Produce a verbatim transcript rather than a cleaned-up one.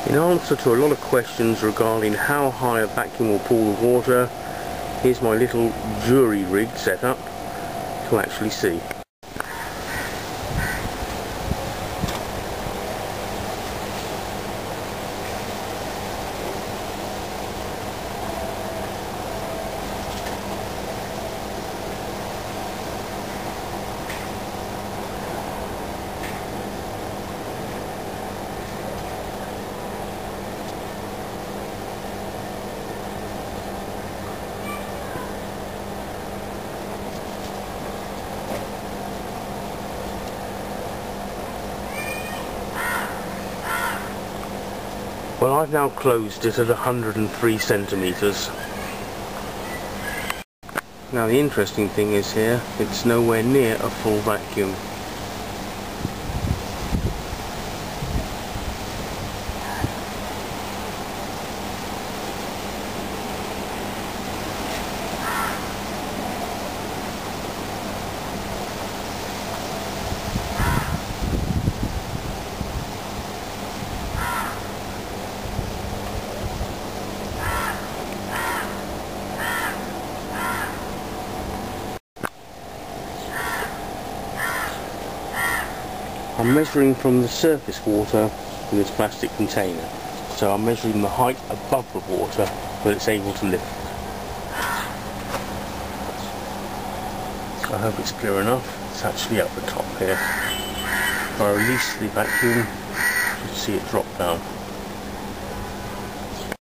In answer to a lot of questions regarding how high a vacuum will pull the water, here's my little jury rig set up to actually see. Well, I've now closed it at one hundred and three centimetres. Now the interesting thing is here, it's nowhere near a full vacuum. I'm measuring from the surface water in this plastic container, so I'm measuring the height above the water that it's able to lift. I hope it's clear enough. It's actually up the top here. If I release the vacuum, you can see it drop down.